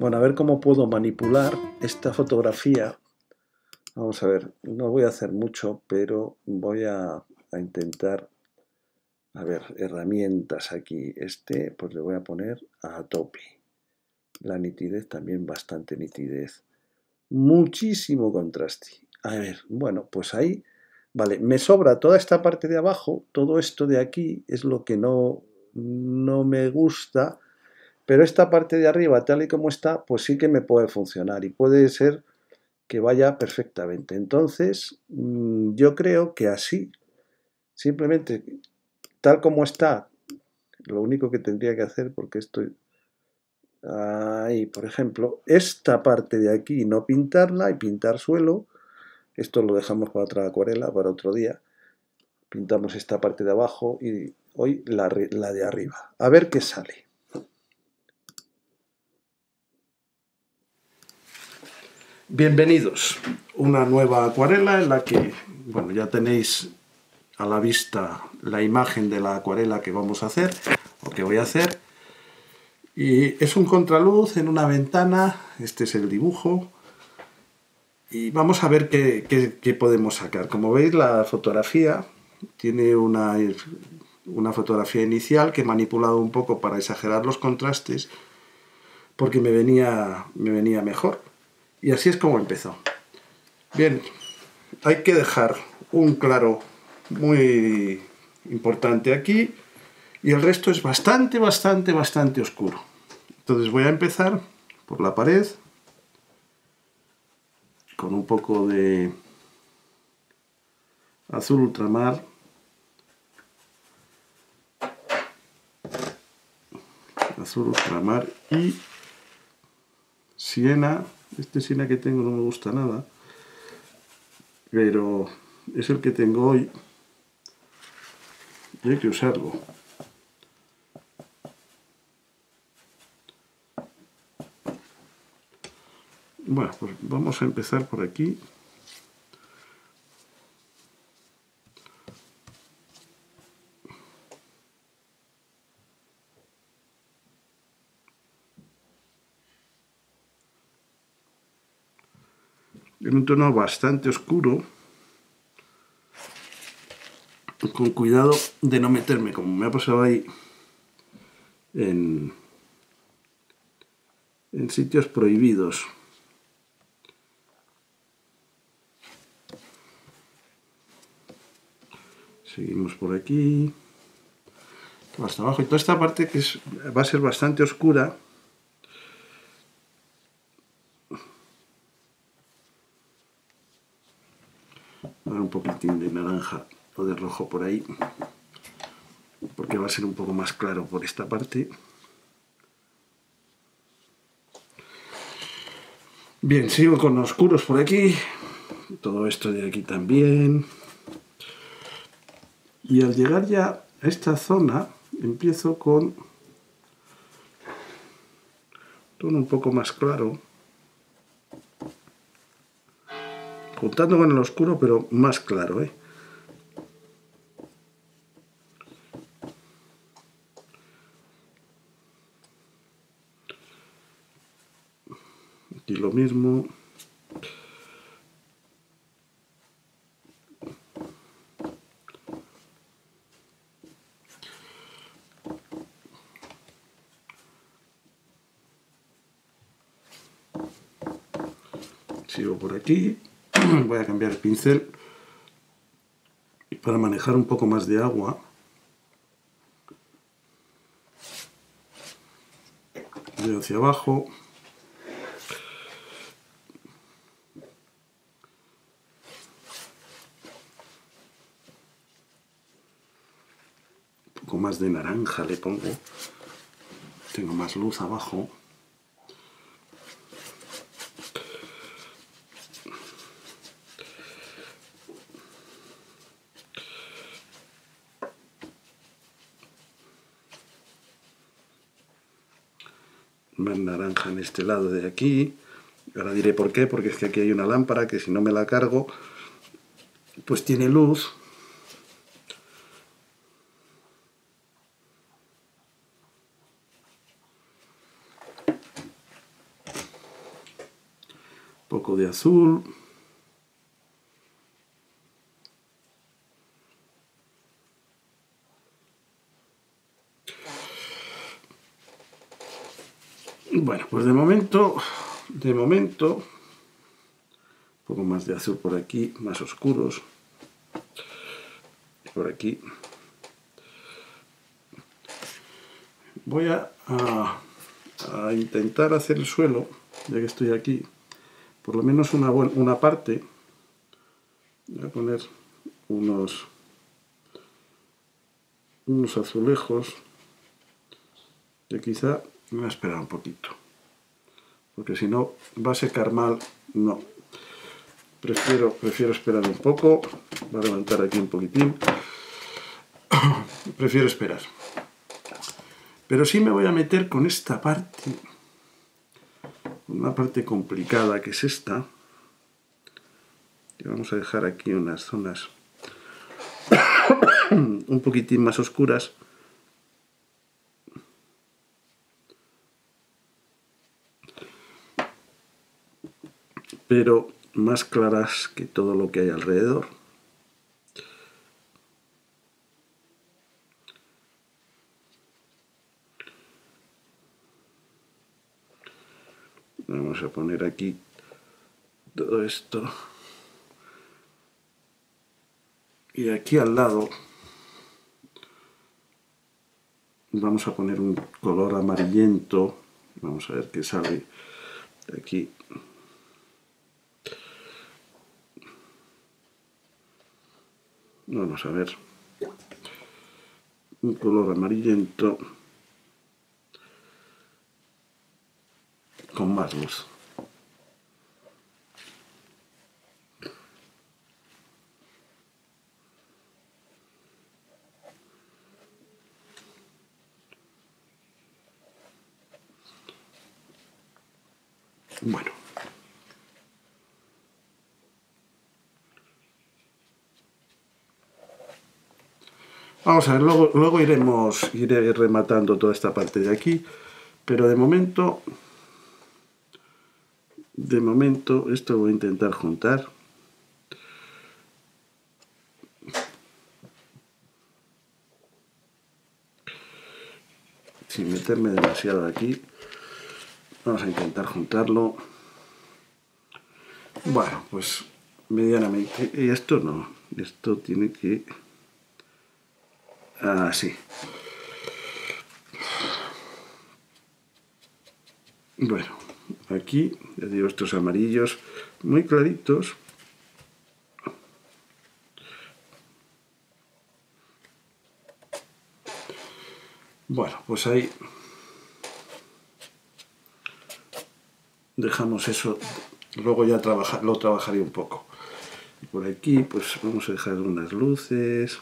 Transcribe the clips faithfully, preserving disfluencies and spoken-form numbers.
Bueno, a ver cómo puedo manipular esta fotografía. Vamos a ver, no voy a hacer mucho, pero voy a, a intentar, a ver, herramientas aquí. Este, pues le voy a poner a tope. La nitidez también bastante nitidez. Muchísimo contraste. A ver, bueno, pues ahí, vale, me sobra toda esta parte de abajo, todo esto de aquí es lo que no, no me gusta, pero esta parte de arriba, tal y como está, pues sí que me puede funcionar y puede ser que vaya perfectamente. Entonces, yo creo que así, simplemente tal como está, lo único que tendría que hacer, porque estoy ahí, por ejemplo, esta parte de aquí no pintarla y pintar suelo. Esto lo dejamos para otra acuarela, para otro día. Pintamos esta parte de abajo y hoy la, la de arriba. A ver qué sale. Bienvenidos. Una nueva acuarela en la que, bueno, ya tenéis a la vista la imagen de la acuarela que vamos a hacer, o que voy a hacer. Y es un contraluz en una ventana. Este es el dibujo. Y vamos a ver qué, qué, qué podemos sacar. Como veis, la fotografía tiene una, una fotografía inicial que he manipulado un poco para exagerar los contrastes, porque me venía, me venía mejor. Y así es como empezó. Bien, hay que dejar un claro muy importante aquí, y el resto es bastante, bastante, bastante oscuro. Entonces voy a empezar por la pared, con un poco de azul ultramar, azul ultramar y siena. Este siena que tengo no me gusta nada, pero es el que tengo hoy y hay que usarlo. Bueno, pues vamos a empezar por aquí. En un tono bastante oscuro, con cuidado de no meterme, como me ha pasado ahí, en, en sitios prohibidos. Seguimos por aquí, hasta abajo, y toda esta parte que es, va a ser bastante oscura. Voy a dar un poquitín de naranja o de rojo por ahí, porque va a ser un poco más claro por esta parte. Bien, sigo con oscuros por aquí, todo esto de aquí también. Y al llegar ya a esta zona, empiezo con un tono un poco más claro, juntando con el oscuro, pero más claro, ¿eh? Aquí lo mismo. Sigo por aquí. Voy a cambiar el pincel para manejar un poco más de agua. Voy hacia abajo. Un poco más de naranja le pongo. Tengo más luz abajo. Más naranja en este lado de aquí. Ahora diré por qué, porque es que aquí hay una lámpara que si no me la cargo, pues tiene luz. poco de azul. Bueno, pues de momento, de momento, un poco más de azul por aquí, más oscuros. Por aquí. Voy a, a, a intentar hacer el suelo, ya que estoy aquí, por lo menos una, una parte. Voy a poner unos, unos azulejos que quizá me voy a esperar un poquito, porque si no va a secar mal. No, prefiero, prefiero esperar un poco. Voy a levantar aquí un poquitín. Prefiero esperar. Pero sí me voy a meter con esta parte, una parte complicada que es esta. Y vamos a dejar aquí unas zonas un poquitín más oscuras. Pero más claras que todo lo que hay alrededor. Vamos a poner aquí todo esto. Y aquí al lado vamos a poner un color amarillento. Vamos a ver qué sale de aquí. Vamos a ver. Un color amarillento con más luz. Bueno. Vamos a ver, luego, luego iremos iré rematando toda esta parte de aquí, pero de momento, de momento, esto voy a intentar juntar. Sin meterme demasiado aquí. Vamos a intentar juntarlo. Bueno, pues medianamente. Y esto no, esto tiene que... así. Bueno, aquí, ya digo, estos amarillos muy claritos. Bueno, pues ahí dejamos eso. Luego ya trabaja, lo trabajaré un poco. Y por aquí, pues vamos a dejar unas luces.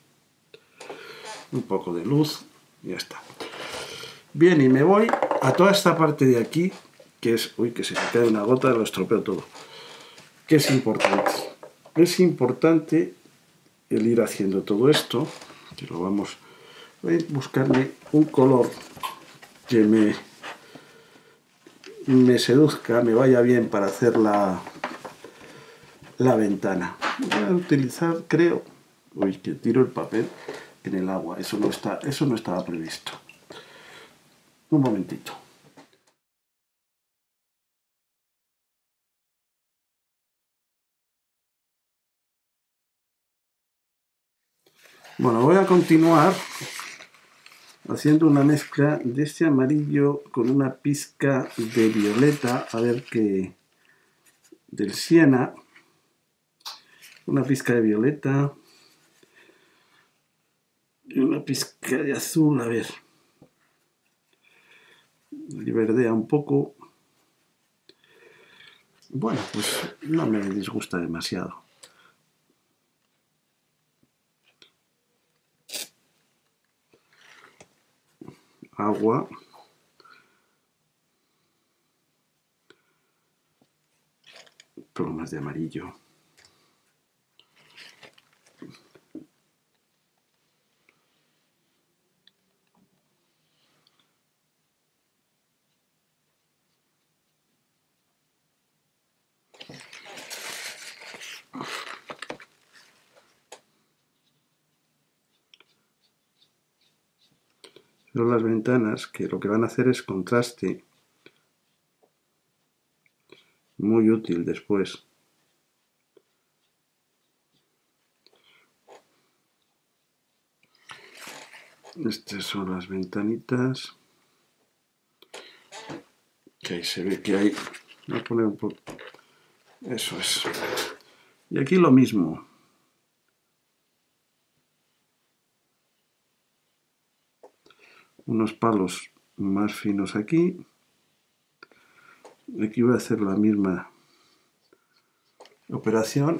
Un poco de luz. Y ya está. Bien, y me voy a toda esta parte de aquí, que es... Uy, que se me cae una gota, lo estropeo todo. Que es importante. Es importante el ir haciendo todo esto. Que lo vamos... Voy a buscarme un color que me, me seduzca, me vaya bien para hacer la, la ventana. Voy a utilizar, creo... Uy, que tiro el papel en el agua. Eso no está, eso no estaba previsto. Un momentito. Bueno, voy a continuar haciendo una mezcla de este amarillo con una pizca de violeta, a ver qué, del siena, una pizca de violeta y una pizca de azul, a ver, y verdea un poco. Bueno, pues no me disgusta demasiado. Agua. Un poco más de amarillo. Pero las ventanas, que lo que van a hacer es contraste, muy útil después. Estas son las ventanitas, que ahí se ve que hay, voy a poner un poco, eso es. Y aquí lo mismo. Unos palos más finos aquí. Aquí voy a hacer la misma operación.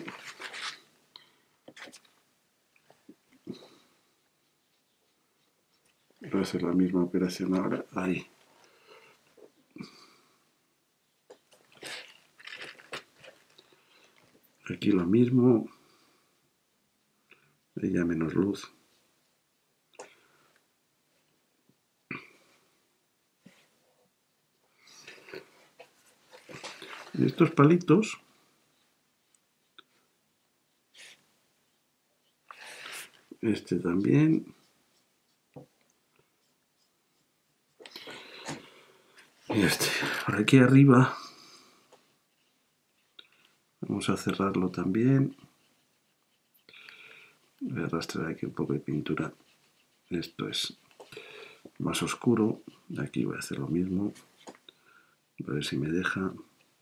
Voy a hacer la misma operación ahora. Ahí. Aquí lo mismo. Ahí ya menos luz. Y estos palitos, este también. Y este, por aquí arriba, vamos a cerrarlo también. Voy a arrastrar aquí un poco de pintura. Esto es más oscuro. Aquí voy a hacer lo mismo. A ver si me deja.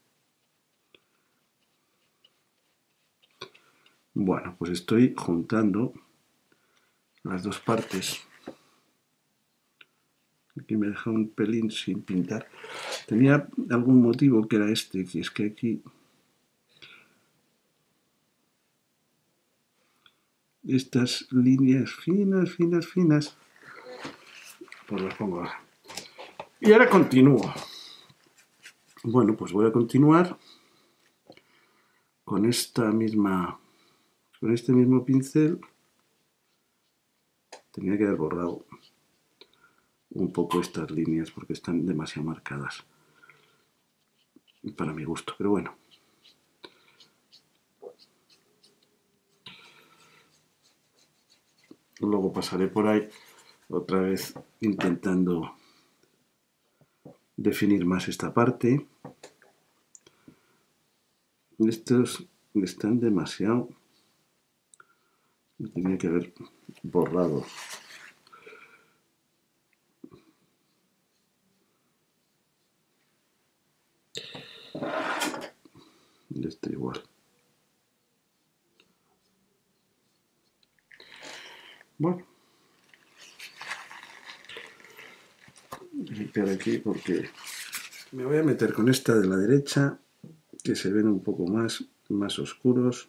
Bueno, pues estoy juntando las dos partes. Aquí me deja un pelín sin pintar. Tenía algún motivo que era este, que es que aquí estas líneas finas, finas, finas, pues las pongo ahora. Y ahora continúo. Bueno, pues voy a continuar con esta misma, con este mismo pincel. Tenía que haber borrado un poco estas líneas porque están demasiado marcadas para mi gusto, pero bueno. Luego pasaré por ahí otra vez intentando definir más esta parte. Estos están demasiado... Tenía que haber borrado. Este igual. Bueno. Voy a limpiar aquí porque me voy a meter con esta de la derecha, que se ven un poco más, más oscuros.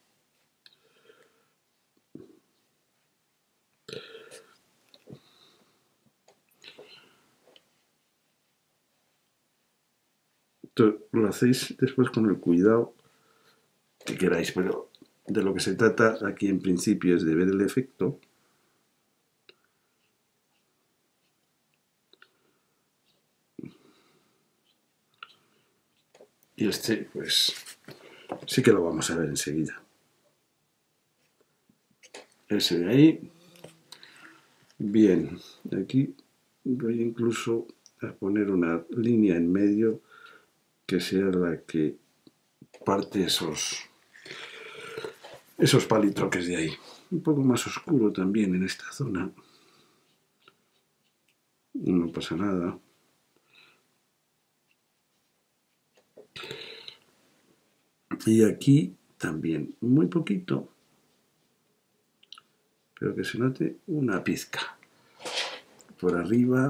Esto lo hacéis después con el cuidado que queráis, pero de lo que se trata aquí en principio es de ver el efecto. Y este, pues, sí que lo vamos a ver enseguida. Ese de ahí. Bien, aquí voy incluso a poner una línea en medio que sea la que parte esos, esos palitroques de ahí. Un poco más oscuro también en esta zona. No pasa nada. Y aquí también, muy poquito, pero que se note una pizca. Por arriba.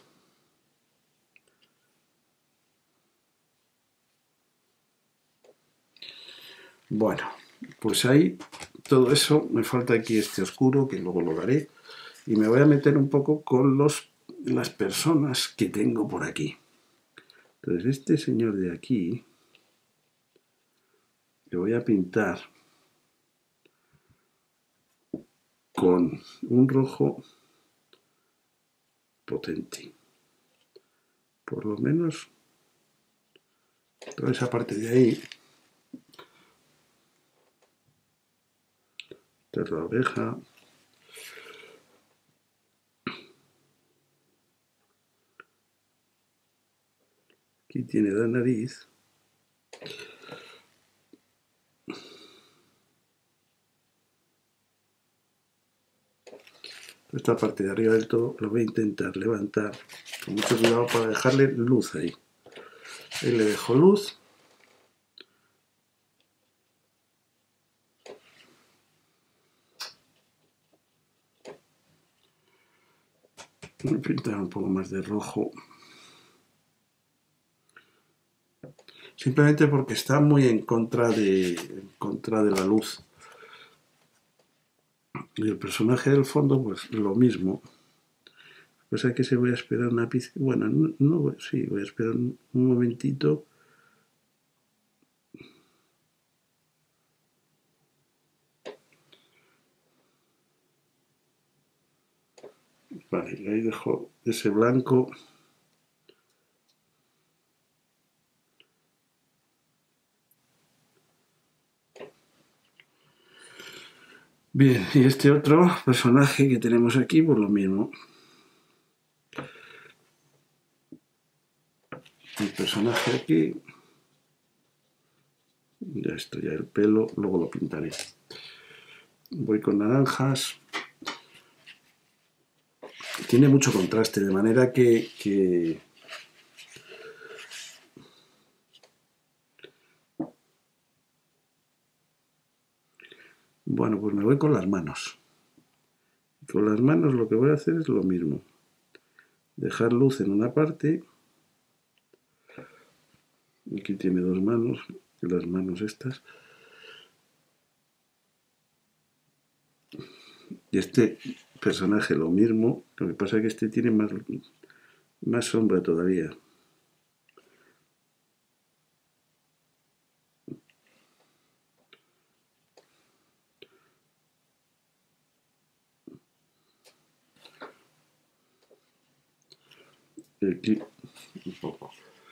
Bueno, pues ahí todo eso, me falta aquí este oscuro, que luego lo daré, y me voy a meter un poco con los, las personas que tengo por aquí. Entonces este señor de aquí, le voy a pintar con un rojo potente. Por lo menos toda esa parte de ahí. De la oreja. Aquí tiene la nariz. Esta parte de arriba del todo lo voy a intentar levantar con mucho cuidado para dejarle luz ahí. Ahí le dejo luz. Voy a pintar un poco más de rojo. Simplemente porque está muy en contra de, en contra de la luz. Y el personaje del fondo, pues lo mismo. O sea que se voy a esperar una pizca. Bueno, no, no, sí, voy a esperar un, un momentito. Vale, ahí dejo ese blanco. Bien, y este otro personaje que tenemos aquí, pues lo mismo. El personaje aquí. Ya esto, ya el pelo, luego lo pintaré. Voy con naranjas. Tiene mucho contraste, de manera que, que... Bueno, pues me voy con las manos. Con las manos lo que voy a hacer es lo mismo. Dejar luz en una parte. Aquí tiene dos manos, las manos estas. Y este personaje lo mismo, lo que pasa es que este tiene más, más sombra todavía. Y aquí un poco.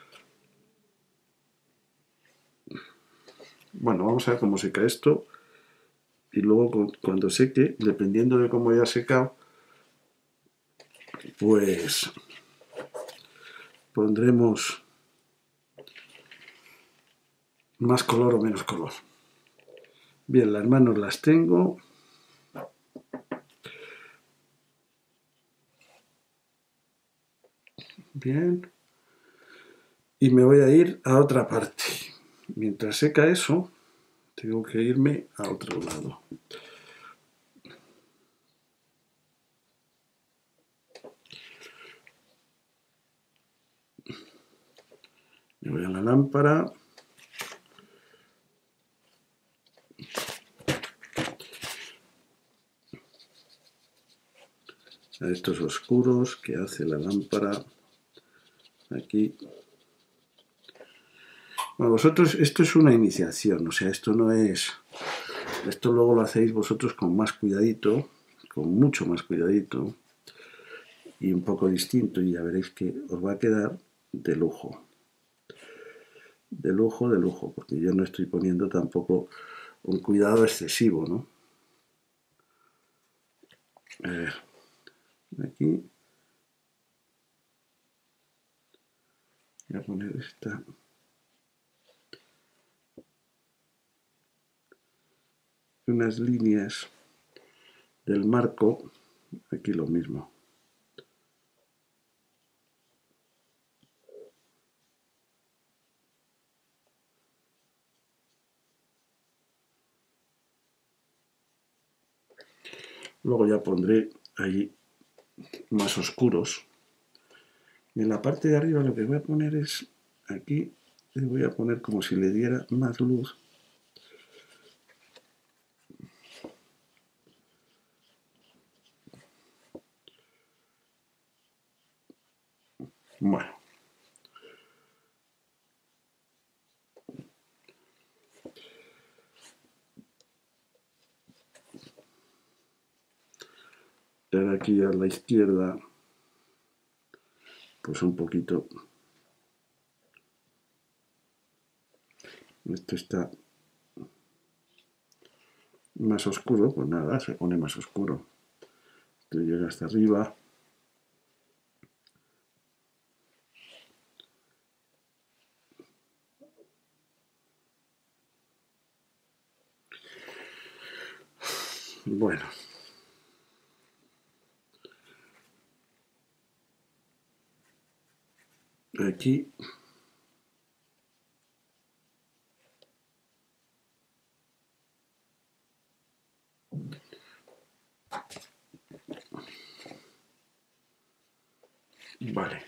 Bueno, vamos a ver cómo seca esto. Y luego cuando seque, dependiendo de cómo haya secado, pues pondremos más color o menos color. Bien, las manos las tengo. Bien. Y me voy a ir a otra parte. Mientras seca eso, tengo que irme a otro lado. Me voy a la lámpara. A estos oscuros que hace la lámpara. Aquí. Bueno, vosotros, esto es una iniciación, o sea, esto no es... Esto luego lo hacéis vosotros con más cuidadito, con mucho más cuidadito, y un poco distinto, y ya veréis que os va a quedar de lujo. De lujo, de lujo, porque yo no estoy poniendo tampoco un cuidado excesivo, ¿no? A ver, aquí voy a poner esta. Unas líneas del marco, aquí lo mismo. Luego ya pondré ahí más oscuros. Y en la parte de arriba lo que voy a poner es, aquí le voy a poner como si le diera más luz. Bueno. Y ahora aquí a la izquierda, pues un poquito. Esto está más oscuro, pues nada, se pone más oscuro. Esto llega hasta arriba. Bueno. Aquí. Vale.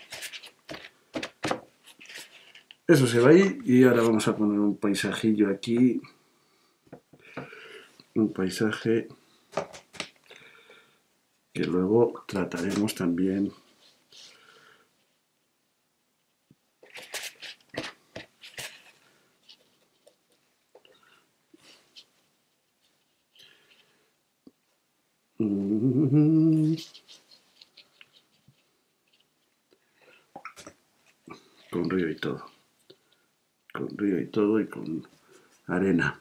Eso se va ahí y ahora vamos a poner un paisajillo aquí. Un paisaje que luego trataremos también. Con río y todo. Con río y todo y con arena.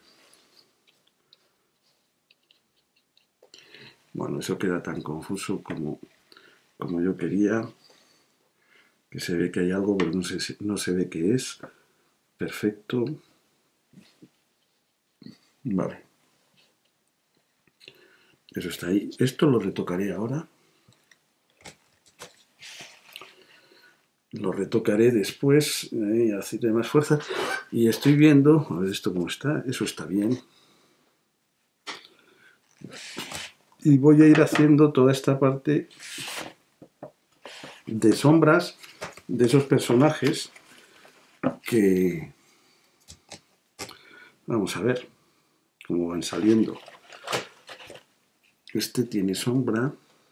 Bueno, eso queda tan confuso como, como yo quería. Que se ve que hay algo, pero no se, no se ve qué es. Perfecto. Vale. Eso está ahí. Esto lo retocaré ahora. Lo retocaré después, eh, hacerle más fuerza. Y estoy viendo, a ver esto cómo está. Eso está bien. Y voy a ir haciendo toda esta parte de sombras de esos personajes que... Vamos a ver cómo van saliendo. Este tiene sombra.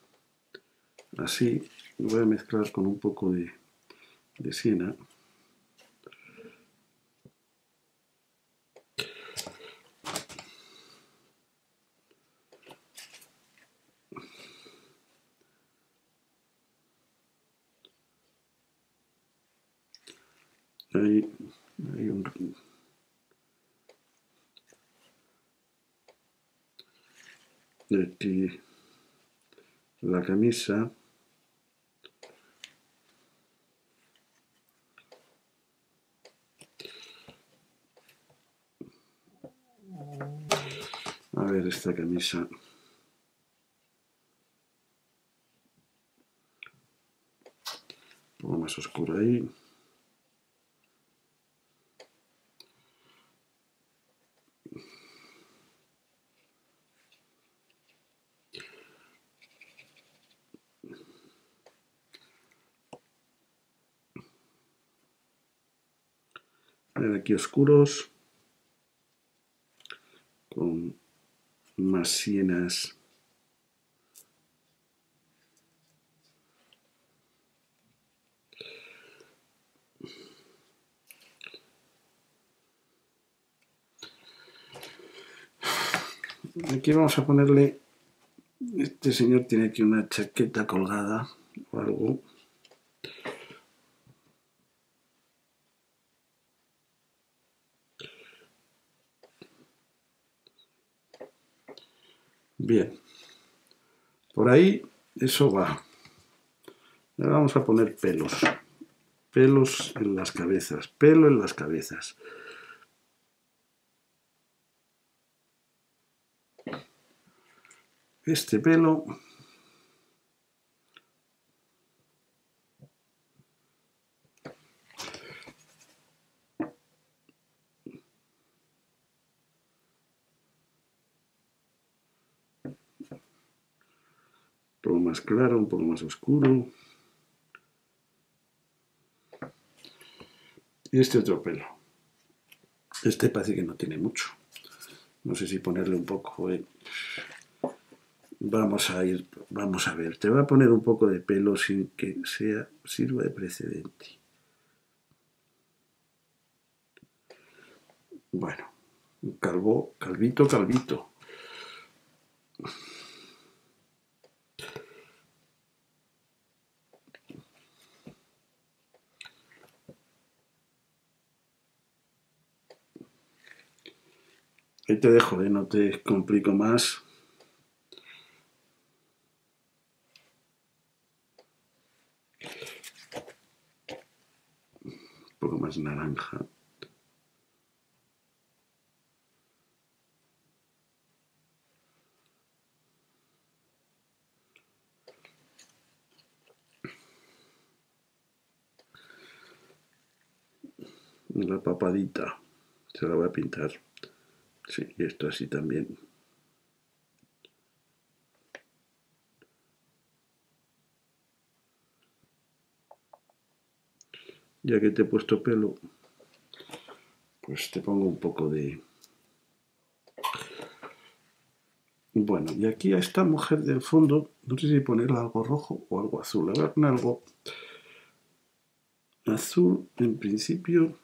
Así. Voy a mezclar con un poco de, de siena. Ahí hay un... Aquí la camisa. A ver esta camisa. Un poco más oscura ahí. A ver aquí oscuros. Con más sienas. Aquí vamos a ponerle, este señor tiene aquí una chaqueta colgada o algo. Bien, por ahí eso va. Ahora vamos a poner pelos, pelos en las cabezas, pelo en las cabezas. Este pelo un poco más claro, un poco más oscuro. Y este otro pelo. Este parece que no tiene mucho. No sé si ponerle un poco. Eh. Vamos a ir, vamos a ver. Te voy a poner un poco de pelo sin que sea sirva de precedente. Bueno, calvo, calvito, calvito. Ahí te dejo, ¿eh? No te complico más. Un poco más naranja. la papadita. Se la voy a pintar. Sí, y esto así también. Ya que te he puesto pelo, pues te pongo un poco de... Bueno, y aquí a esta mujer del fondo, no sé si ponerle algo rojo o algo azul. A ver, algo azul, en principio,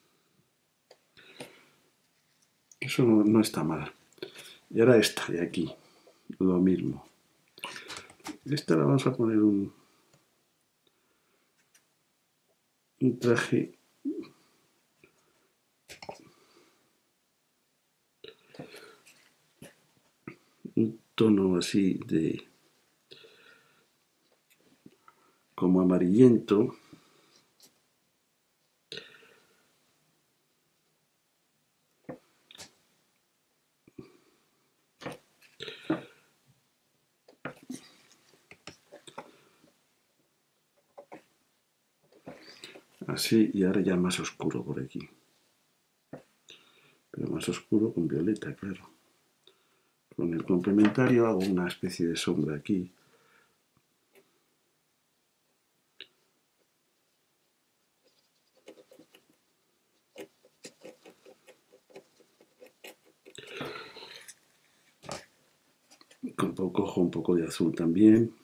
eso no, no está mal. Y ahora esta de aquí, lo mismo. Esta la vamos a poner un, un traje un tono así de como amarillento. Así, y ahora ya más oscuro por aquí. Pero más oscuro con violeta, claro. Con el complementario hago una especie de sombra aquí. Con poco, cojo un poco de azul también.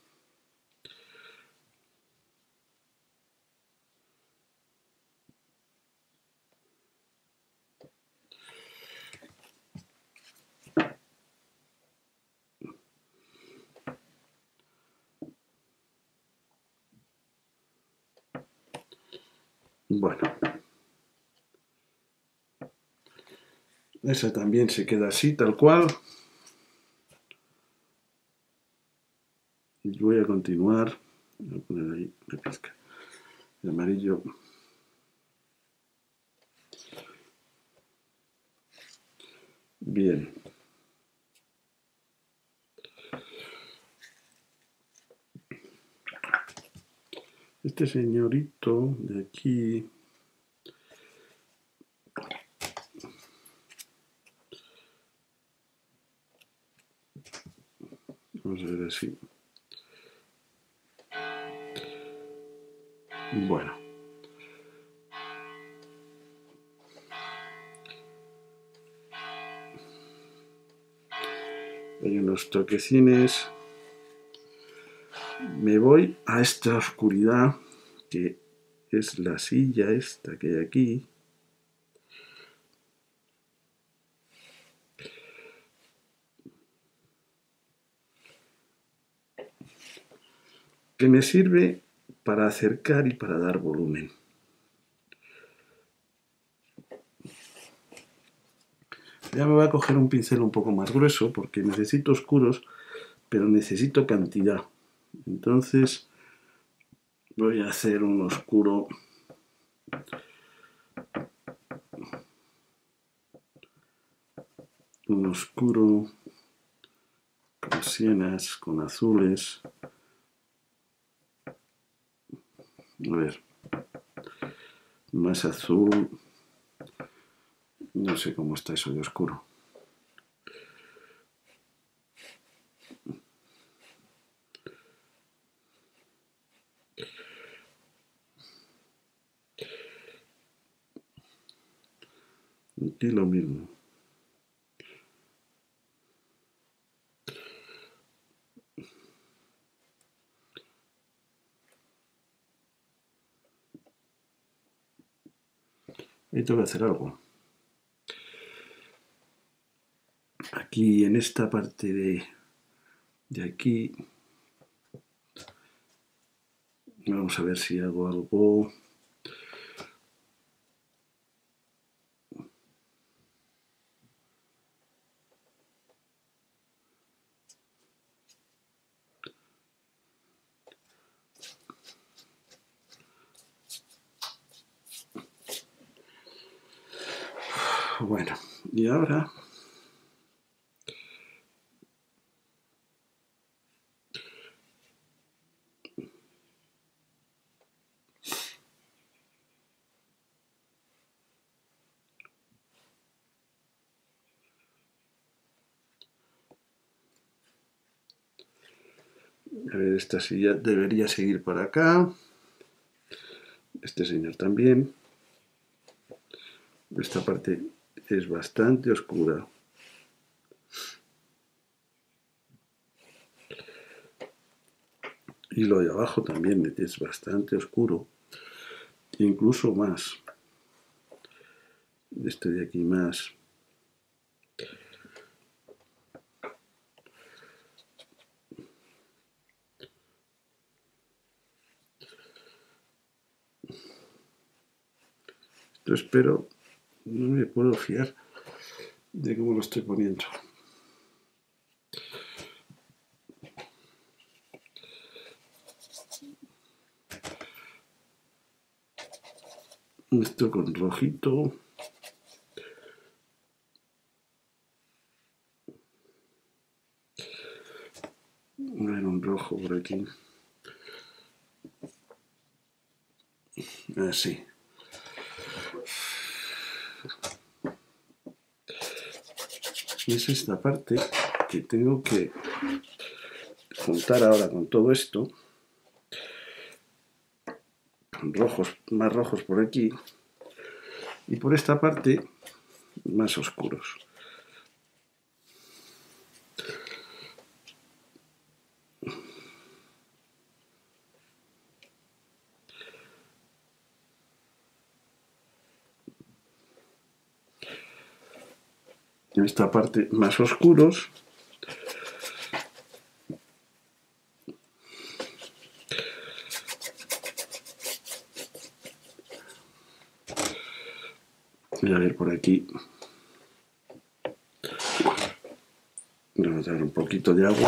Bueno, esa también se queda así, tal cual. Y voy a continuar. Voy a poner ahí la pizca de amarillo. Bien. Este señorito de aquí... Vamos a ver así. Bueno. Hay unos toquecines. Me voy a esta oscuridad que es la silla esta que hay aquí. Que me sirve para acercar y para dar volumen. Ya me voy a coger un pincel un poco más grueso porque necesito oscuros, pero necesito cantidad. Entonces voy a hacer un oscuro un oscuro con sienas, con azules. A ver, más azul. No sé cómo está eso de oscuro. Aquí lo mismo. Ahí tengo que hacer algo. Aquí en esta parte de, de aquí, vamos a ver si hago algo. Bueno, y ahora A ver, esta silla debería seguir por acá. Este señor también. Esta parte es bastante oscura. Y lo de abajo también es bastante oscuro. Incluso más. Este de aquí más. Esto espero, no me puedo fiar de cómo lo estoy poniendo. Esto con rojito. A ver, un rojo por aquí. Así. Y es esta parte que tengo que juntar ahora con todo esto. Con rojos, más rojos por aquí. Y por esta parte, más oscuros. En esta parte más oscuros. Voy a ver por aquí. Vamos a dar un poquito de agua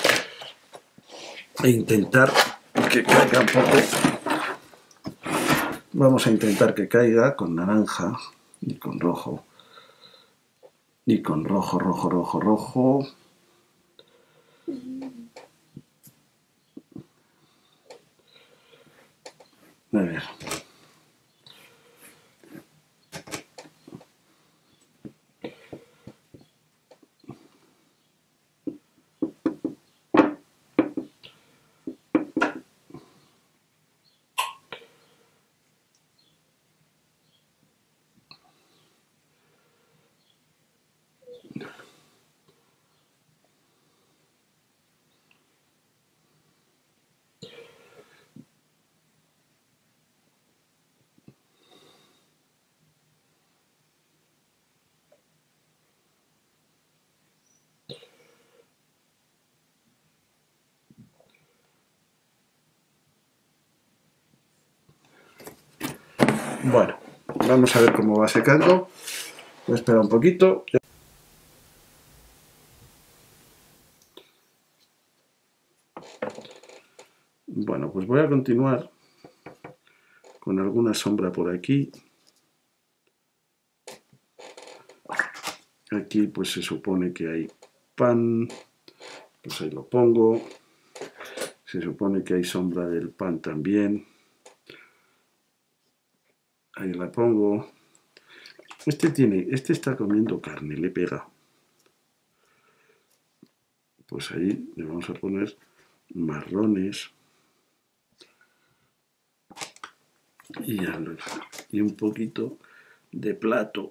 e intentar que caiga un poco. Vamos a intentar que caiga con naranja y con rojo. Y con rojo, rojo, rojo, rojo. A ver. Bueno, vamos a ver cómo va secando. Voy a esperar un poquito. Bueno, pues voy a continuar con alguna sombra por aquí. Aquí pues se supone que hay pan, pues ahí lo pongo. Se supone que hay sombra del pan también. Ahí la pongo. Este tiene, este está comiendo carne, le pega. Pues ahí le vamos a poner marrones. Y, ya, y un poquito de plato.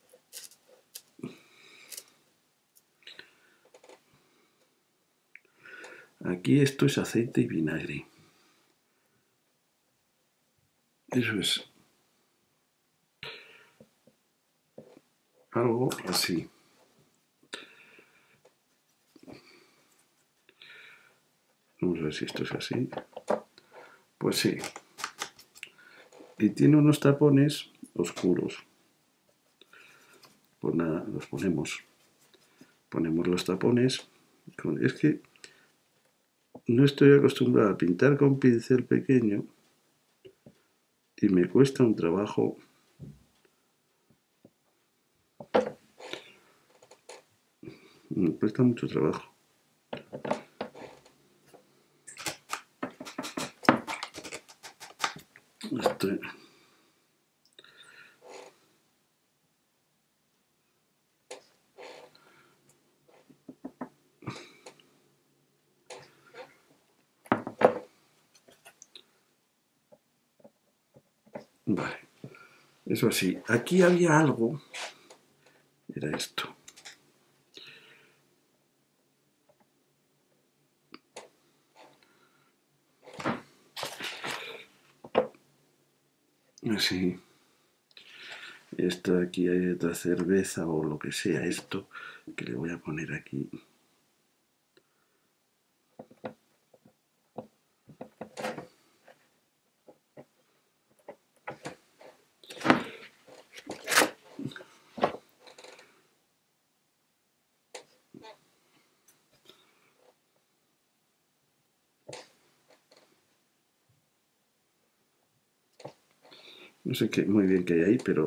Aquí esto es aceite y vinagre. Eso es algo así. Vamos a ver si esto es así. Pues sí. Y tiene unos tapones oscuros. Pues nada, los ponemos. Ponemos los tapones. Es que no estoy acostumbrado a pintar con pincel pequeño y me cuesta un trabajo. Me cuesta mucho trabajo. Estoy... Vale, eso sí, aquí había algo, era esto. Así, esto de aquí hay otra cerveza o lo que sea, esto que le voy a poner aquí. No sé qué, muy bien qué hay ahí, pero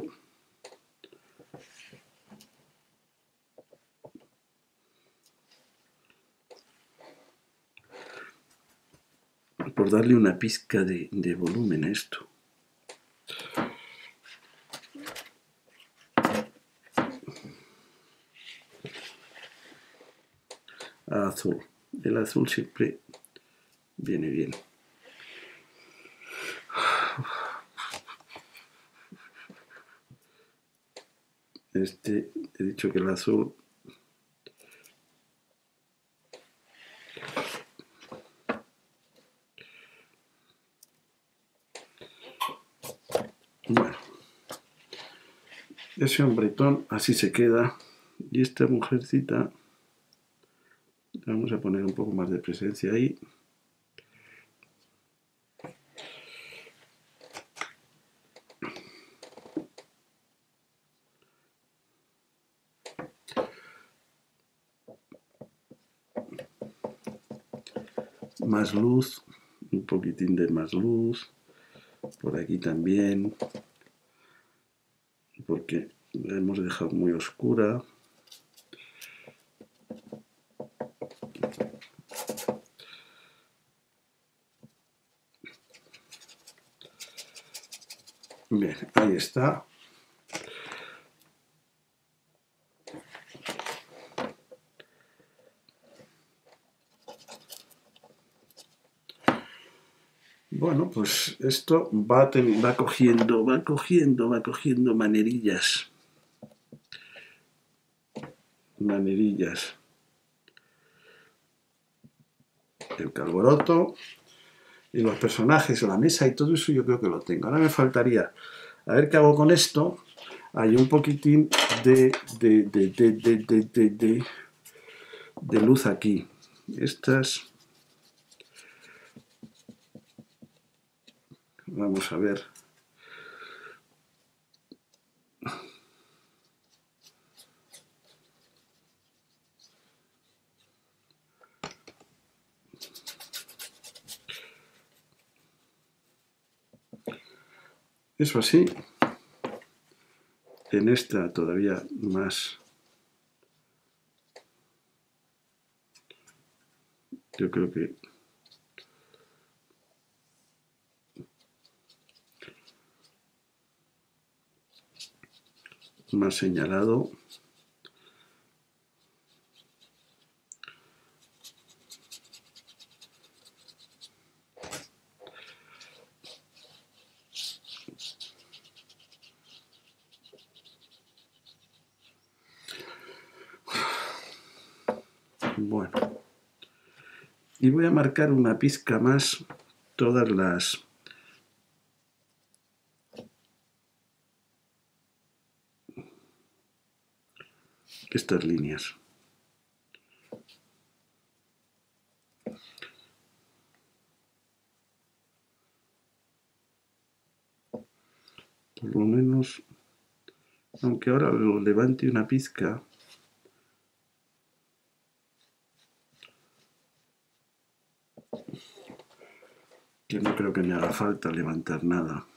por darle una pizca de, de volumen a esto. Azul. El azul siempre viene bien. Este, he dicho que el azul bueno, ese hombretón así se queda y esta mujercita vamos a poner un poco más de presencia ahí. Más luz, un poquitín de más luz, por aquí también, porque la hemos dejado muy oscura. Bien, ahí está. Bueno, pues esto va, va cogiendo, va cogiendo, va cogiendo manerillas. Manerillas. El Calboroto y los personajes, la mesa y todo eso yo creo que lo tengo. Ahora me faltaría, a ver qué hago con esto. Hay un poquitín de, de, de, de, de, de, de, de, de luz aquí. Estas, vamos a ver. Eso así. En esta todavía más. Yo creo que más señalado. Bueno. Y voy a marcar una pizca más todas las estas líneas. Por lo menos, aunque ahora lo levante una pizca, que no creo que me haga falta levantar nada.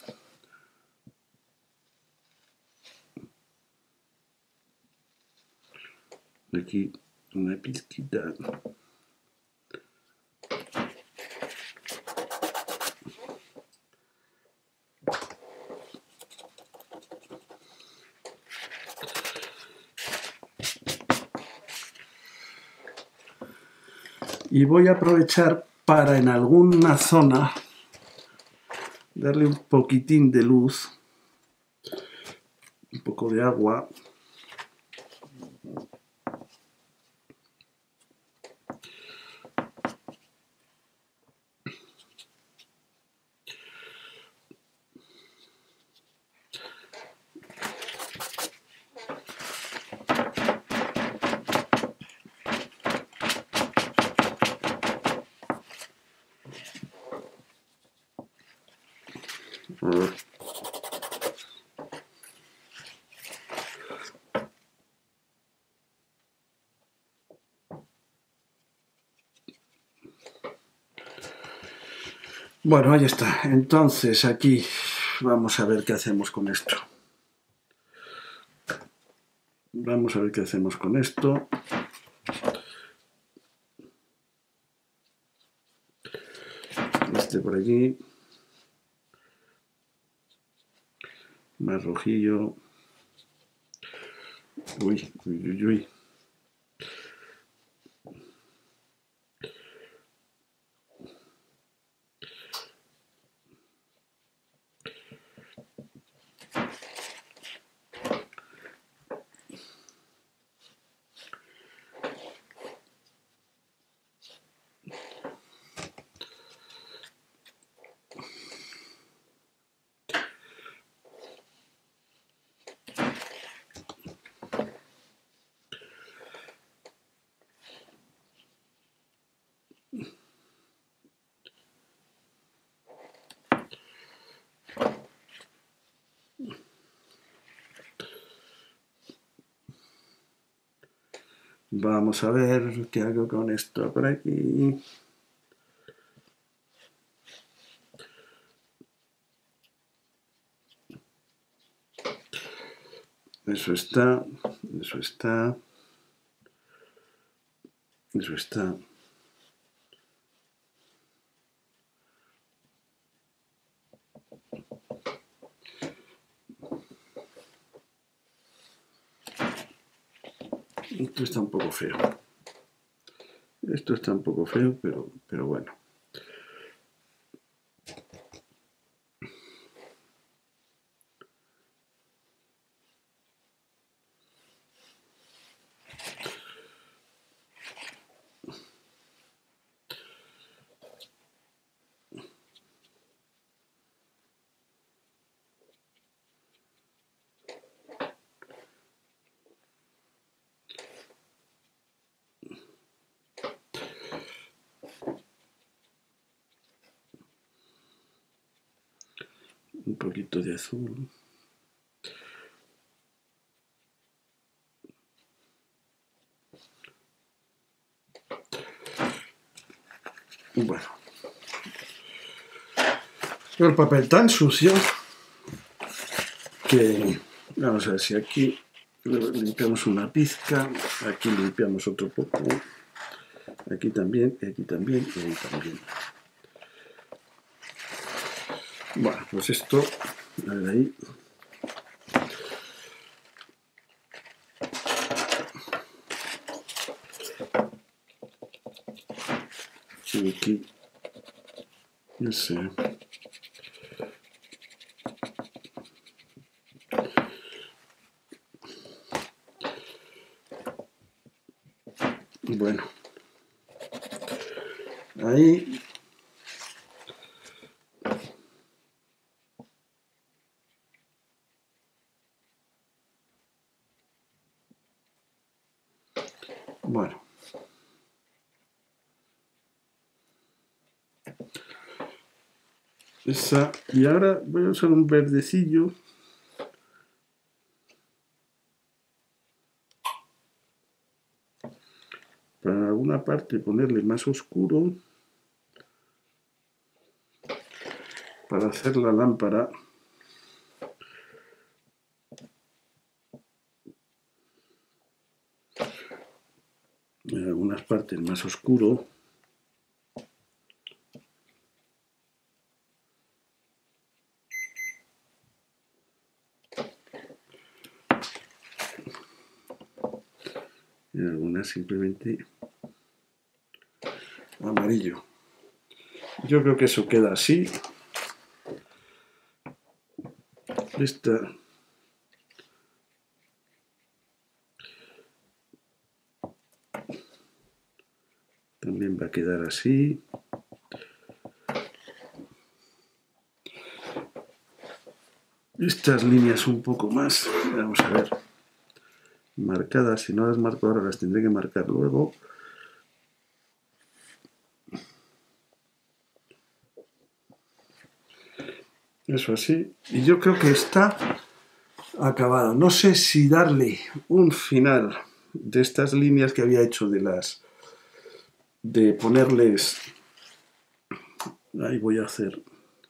Aquí una pizquita. Y voy a aprovechar para en alguna zona darle un poquitín de luz, un poco de agua. Bueno, ahí está. Entonces aquí vamos a ver qué hacemos con esto. Vamos a ver qué hacemos con esto. Este por aquí. Más rojillo. Uy, uy, uy, uy. Vamos a ver qué hago con esto por aquí. Eso está, eso está, eso está. Esto está un poco feo. Esto está un poco feo, pero, pero bueno. Un poquito de azul. Bueno. El papel tan sucio que vamos a ver si aquí limpiamos una pizca, aquí limpiamos otro poco, aquí también, aquí también y ahí también. Bueno, pues esto, a ver ahí. Y aquí, no sé. Bueno, ahí. Bueno. Esa, y ahora voy a usar un verdecillo. Para en alguna parte ponerle más oscuro. Para hacer la lámpara. En algunas partes más oscuro. Y algunas simplemente amarillo. Yo creo que eso queda así. esta también va a quedar así. Estas líneas un poco más, vamos a ver, marcadas. Si no las marco ahora, las tendré que marcar luego. Eso así. Y yo creo que está acabado. No sé si darle un final de estas líneas que había hecho de las... de ponerles... Ahí voy a hacer...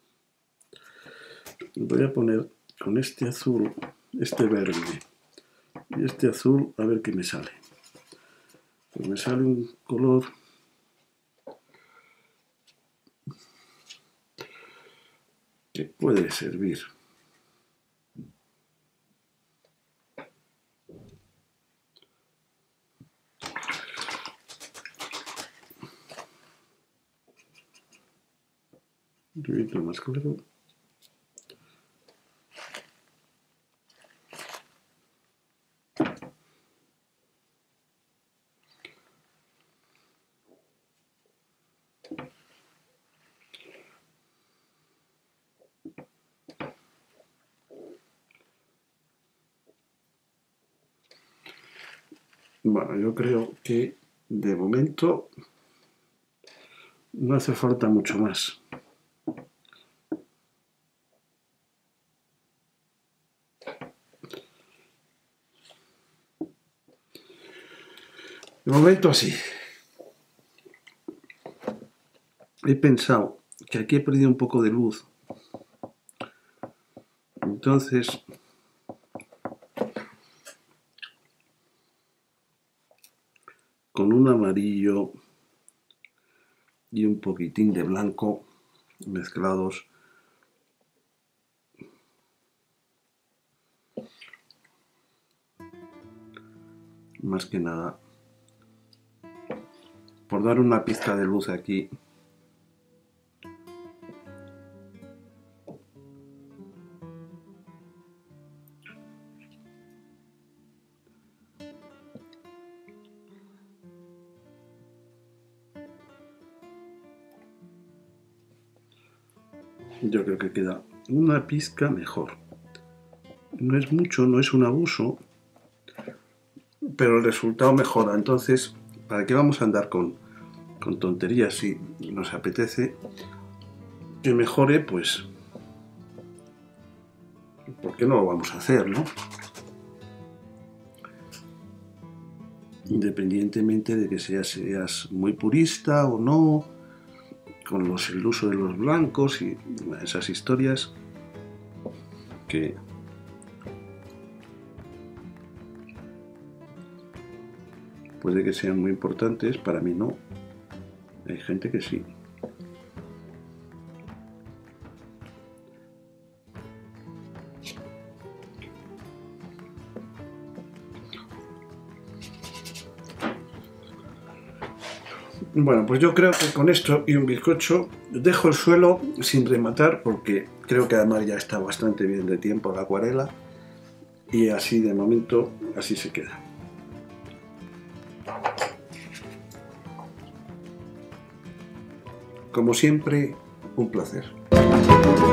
Voy a poner con este azul, este verde y este azul, a ver qué me sale. Pues me sale un color... que puede servir. Un poquito más claro. Bueno, yo creo que de momento no hace falta mucho más. De momento así. He pensado que aquí he perdido un poco de luz. Entonces, con un amarillo y un poquitín de blanco mezclados, más que nada, por dar una pizca de luz aquí. Yo creo que queda una pizca mejor. No es mucho, no es un abuso, pero el resultado mejora. Entonces, ¿para qué vamos a andar con, con tonterías? Si nos apetece que mejore, pues ¿por qué no lo vamos a hacer, no? Independientemente de que seas, seas muy purista o no, con los, el uso de los blancos y esas historias que puede que sean muy importantes, para mí no. Hay gente que sí. Bueno, pues yo creo que con esto y un bizcocho dejo el suelo sin rematar, porque creo que además ya está bastante bien de tiempo la acuarela, y así de momento así se queda. Como siempre, un placer.